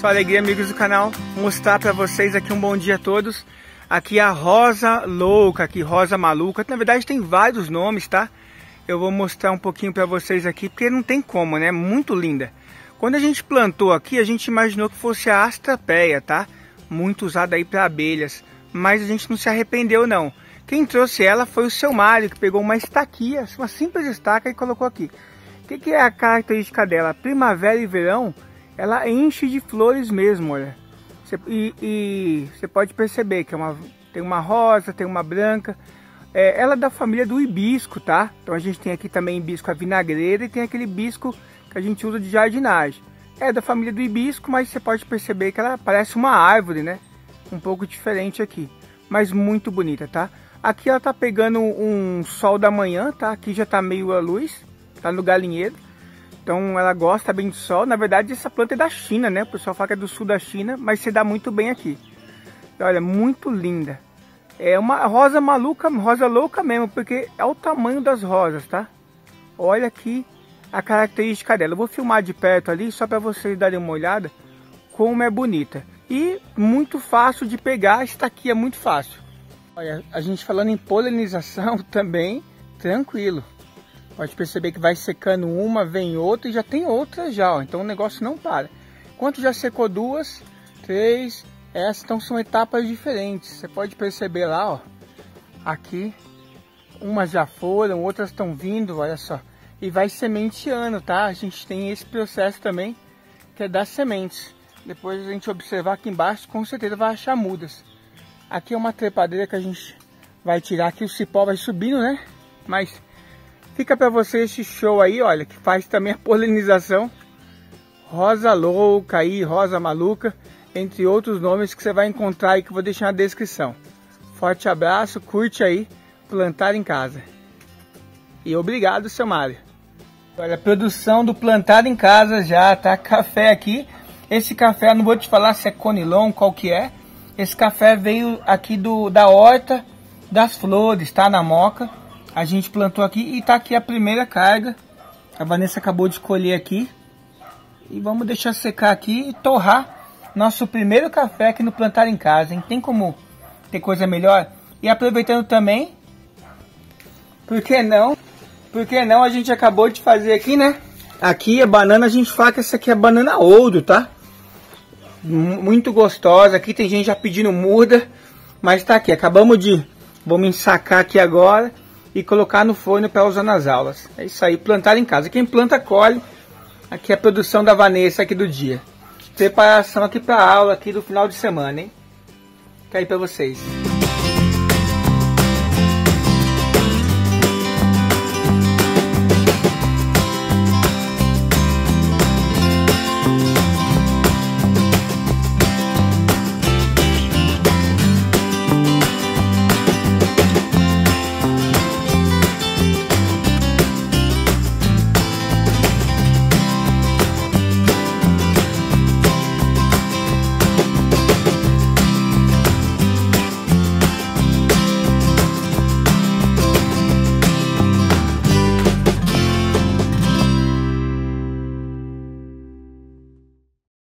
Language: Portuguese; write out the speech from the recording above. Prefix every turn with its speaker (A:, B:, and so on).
A: Só alegria, amigos do canal, mostrar para vocês aqui um bom dia a todos. Aqui a rosa louca, aqui rosa maluca, na verdade tem vários nomes, tá? Eu vou mostrar um pouquinho para vocês aqui, porque não tem como, né? Muito linda. Quando a gente plantou aqui, a gente imaginou que fosse a astrapeia, tá? Muito usada aí para abelhas, mas a gente não se arrependeu não. Quem trouxe ela foi o seu Mário, que pegou uma estaquinha, uma simples estaca e colocou aqui. O que é a característica dela? Primavera e verão, ela enche de flores mesmo, olha. Você pode perceber que tem uma rosa, tem uma branca. Ela é da família do hibisco, tá? Então a gente tem aqui também hibisco a vinagreira e tem aquele hibisco que a gente usa de jardinagem. É da família do hibisco, mas você pode perceber que ela parece uma árvore, né? Um pouco diferente aqui, mas muito bonita, tá? Aqui ela tá pegando um sol da manhã, tá? Aqui já tá meio a luz, tá no galinheiro. Então ela gosta bem de sol. Na verdade essa planta é da China, né? O pessoal fala que é do sul da China, mas se dá muito bem aqui. Olha, muito linda. É uma rosa maluca, rosa louca mesmo, porque é o tamanho das rosas, tá? Olha aqui a característica dela. Eu vou filmar de perto ali, só para vocês darem uma olhada como é bonita. E muito fácil de pegar, esta aqui é muito fácil. Olha, a gente falando em polinização também, tranquilo. Pode perceber que vai secando uma, vem outra e já tem outra já, ó. Então o negócio não para. Enquanto já secou duas, três, essas então são etapas diferentes. Você pode perceber lá, ó. Aqui, umas já foram, outras estão vindo, olha só. E vai sementeando, tá? A gente tem esse processo também, que é das sementes. Depois a gente observar aqui embaixo, com certeza vai achar mudas. Aqui é uma trepadeira que a gente vai tirar aqui, o cipó vai subindo, né? Mas fica para você esse show aí, olha, que faz também a polinização. Rosa louca aí, rosa maluca, entre outros nomes que você vai encontrar aí que eu vou deixar na descrição. Forte abraço, curte aí, plantar em casa. E obrigado, seu Mário. Olha, a produção do plantar em casa já, tá? Café aqui. Esse café, eu não vou te falar se é conilon, qual que é. Esse café veio aqui da horta das flores, tá? Na Moca. A gente plantou aqui e tá aqui a primeira carga. A Vanessa acabou de colher aqui. E vamos deixar secar aqui e torrar nosso primeiro café aqui no Plantar em Casa, hein? Tem como ter coisa melhor? E aproveitando também, por que não? Por que não? A gente acabou de fazer aqui, né? Aqui a banana, a gente fala que essa aqui é banana ouro, tá? Muito gostosa. Aqui tem gente já pedindo muda, mas tá aqui. Vamos ensacar aqui agora e colocar no forno para usar nas aulas. É isso aí, plantar em casa. Quem planta, colhe. Aqui é a produção da Vanessa aqui do dia. Preparação aqui para a aula aqui do final de semana, hein? Tá aí para vocês.